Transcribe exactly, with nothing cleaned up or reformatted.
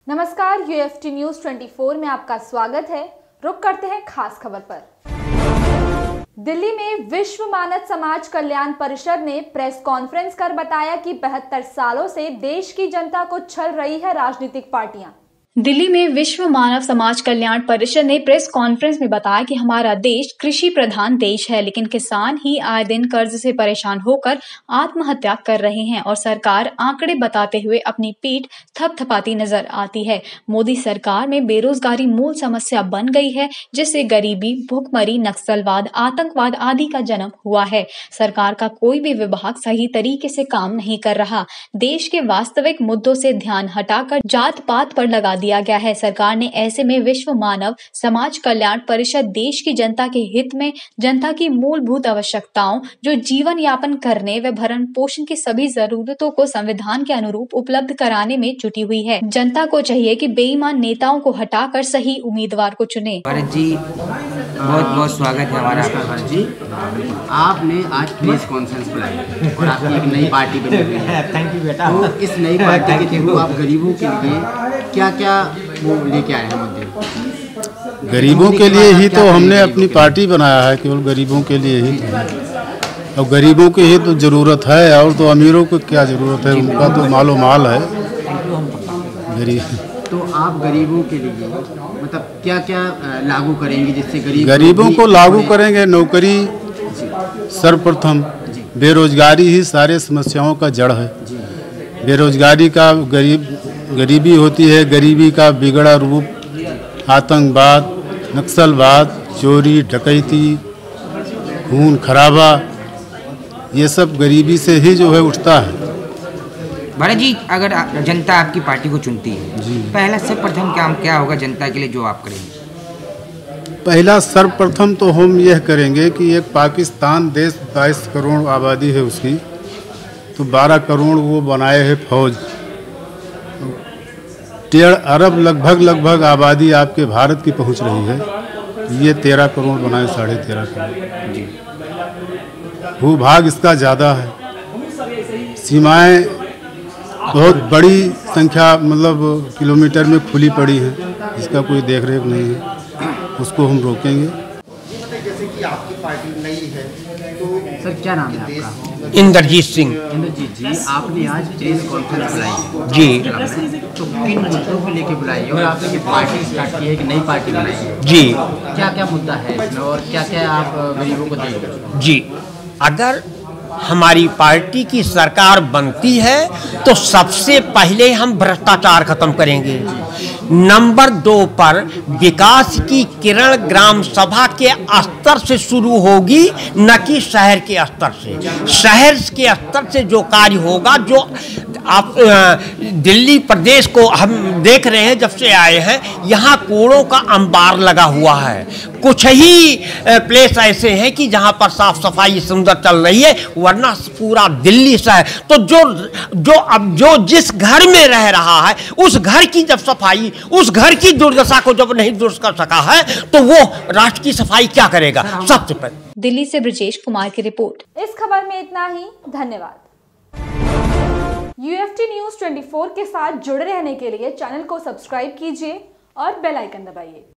नमस्कार, UFT news चौबीस में आपका स्वागत है। रुक करते हैं खास खबर पर। दिल्ली में विश्व मानव समाज कल्याण परिषद ने प्रेस कॉन्फ्रेंस कर बताया कि बहत्तर सालों से देश की जनता को छल रही है राजनीतिक पार्टियां। दिल्ली में विश्व मानव समाज कल्याण परिषद ने प्रेस कॉन्फ्रेंस में बताया कि हमारा देश कृषि प्रधान देश है, लेकिन किसान ही आए दिन कर्ज से परेशान होकर आत्महत्या कर रहे हैं और सरकार आंकड़े बताते हुए अपनी पीठ थपथपाती नजर आती है। मोदी सरकार में बेरोजगारी मूल समस्या बन गई है, जिससे गरीबी, भुखमरी, नक्सलवाद, आतंकवाद आदि का जन्म हुआ है। सरकार का कोई भी विभाग सही तरीके से काम नहीं कर रहा। देश के वास्तविक मुद्दों से ध्यान हटाकर जात पात पर लगा दिया गया है। सरकार ने ऐसे में विश्व मानव समाज कल्याण परिषद देश की जनता के हित में जनता की मूलभूत आवश्यकताओं, जो जीवन यापन करने व भरण पोषण की सभी जरूरतों को संविधान के अनुरूप उपलब्ध कराने में जुटी हुई है। जनता को चाहिए कि बेईमान नेताओं को हटाकर सही उम्मीदवार को चुने। भारत जी, बहुत बहुत स्वागत है हमारा। भारत जी, आपने आज प्रेस कॉन्फ्रेंस बुलाई और आपकी एक नई पार्टी बनी हुई है। थैंक यू बेटा। तो इस नई पार्टी के थ्रू आप गरीबों के लिए क्या क्या वो लेके आए हैं मुद्दे? गरीबों के लिए ही तो हमने अपनी पार्टी बनाया है, केवल गरीबों के लिए ही। और गरीबों की ही तो ज़रूरत है, और तो अमीरों को क्या ज़रूरत है, उनका तो मालो माल है। गरीब तो आप गरीबों के लिए मतलब क्या क्या लागू करेंगे जिससे गरीब गरीबों को लागू करेंगे? नौकरी सर्वप्रथम। बेरोजगारी ही सारे समस्याओं का जड़ है। बेरोजगारी का गरीब गरीबी होती है, गरीबी का बिगड़ा रूप आतंकवाद, नक्सलवाद, चोरी, डकैती, खून खराबा, ये सब गरीबी से ही जो है उठता है। भारत जी, अगर जनता आपकी पार्टी को चुनती है जी, पहला सर्वप्रथम काम क्या होगा जनता के लिए जो आप करेंगे? पहला सर्वप्रथम तो हम यह करेंगे कि एक पाकिस्तान देश बाईस करोड़ आबादी है उसकी, तो बारह करोड़ वो बनाए है फौज। डेढ़ अरब लगभग लगभग आबादी आपके भारत की पहुंच रही है, ये तेरह करोड़ बनाए, साढ़े तेरह करोड़। भूभाग इसका ज़्यादा है, सीमाएं बहुत बड़ी संख्या मतलब किलोमीटर में खुली पड़ी हैं, जिसका कोई देख रेख नहीं है, उसको हम रोकेंगे। जैसे कि आपकी पार्टी नई है, तो सर क्या नाम है आपका? इंद्रजीत सिंह। इंद्रजीत जी, आपने आज प्रेस कॉन्फ्रेंस बुलाई जी, तो किन मुद्दों को लेके बुलाई है और आपने ये पार्टी स्टार्ट की है, एक नई पार्टी बनाई है जी? क्या क्या मुद्दा है इसमें और क्या क्या आप गरीबों को देंगे? जी, अगर हमारी पार्टी की सरकार बनती है तो सबसे पहले हम भ्रष्टाचार खत्म करेंगे। नंबर दो पर विकास की किरण ग्राम सभा के स्तर से शुरू होगी, न कि शहर के स्तर से। शहर के स्तर से जो कार्य होगा, जो आप दिल्ली प्रदेश को हम देख रहे हैं जब से आए हैं, यहाँ कूड़ों का अंबार लगा हुआ है। कुछ ही प्लेस ऐसे हैं कि जहाँ पर साफ सफाई सुंदर चल रही है, वरना पूरा दिल्ली शहर तो जो जो अब जो जिस घर में रह रहा है, उस घर की जब सफाई, उस घर की दुर्दशा को जब नहीं दुरुस्त कर सका है, तो वो राष्ट्र की सफाई क्या करेगा? सबसे पहले। दिल्ली से ब्रजेश कुमार की रिपोर्ट। इस खबर में इतना ही। धन्यवाद। यूएफटी न्यूज चौबीस के साथ जुड़े रहने के लिए चैनल को सब्सक्राइब कीजिए और बेल आइकन दबाइए।